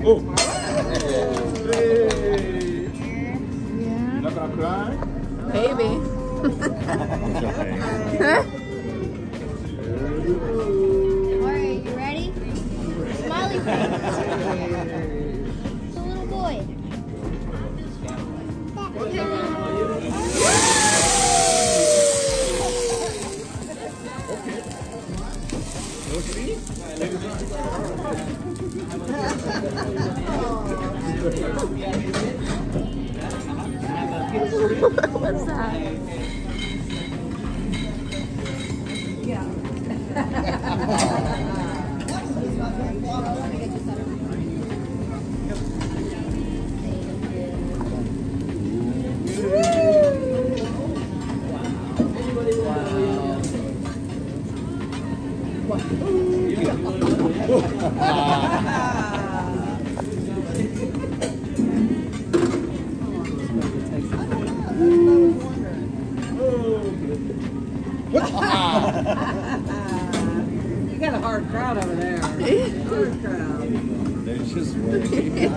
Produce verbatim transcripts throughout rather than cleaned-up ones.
Oh. Hey. You're not gonna cry? Maybe. Alright, you ready? Smiley face. It's a little boy. What's that? Yeah. You got a hard crowd over there. Hard crowd. They're just waiting.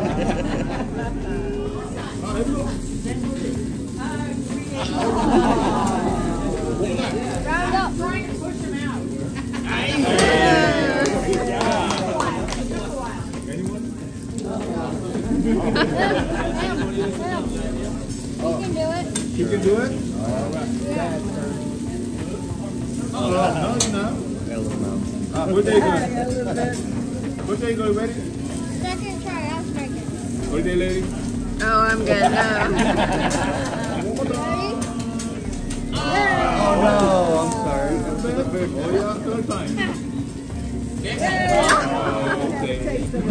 Round up. Push him out. You can do it. You can do it? All right. Oh, no, you're not. Uh, what day you going? What day you going, ready? Second try, I'll strike it. What day, lady? Oh, I'm good. No. Ready? Oh, no, I'm sorry. Oh, yeah, third time. Oh, okay.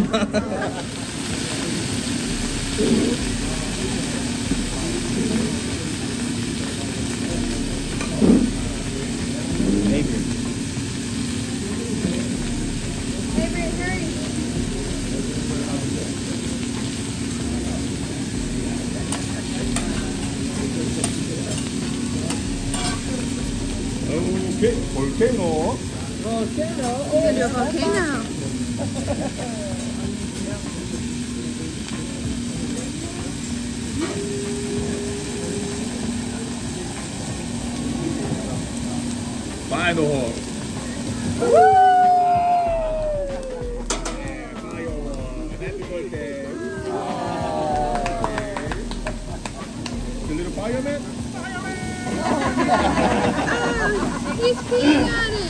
Favorite, hurry. Okay, volcano. Volcano. You can do a volcano. Final hole. Woo! Yeah, final hole. Happy birthday. The little fireman? He's peeing on it.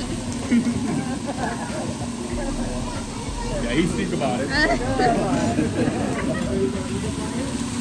Yeah, he's think about it.